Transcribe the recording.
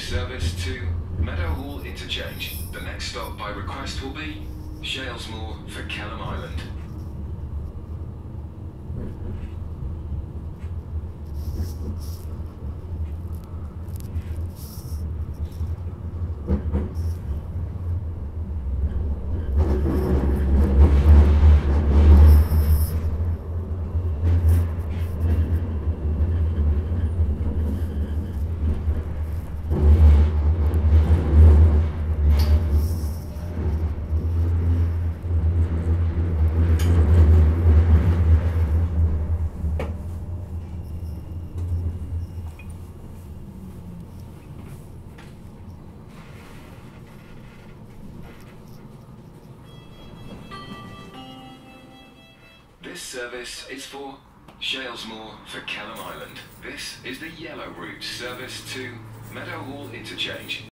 service to Meadowhall Interchange. The next stop by request will be Shalesmoor for Kelham Island. This service is for Shalesmoor for Kelham Island. This is the yellow route service to Meadowhall Interchange.